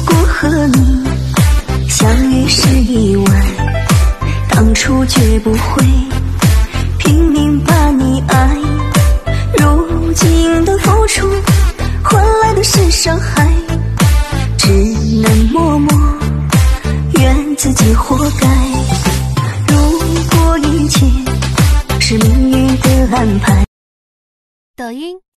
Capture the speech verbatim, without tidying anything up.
过和你相遇是意外，当初绝不会拼命把你爱，如今的付出换来的是伤害，只能默默怨自己活该。如果一切是命运的安排。 抖音。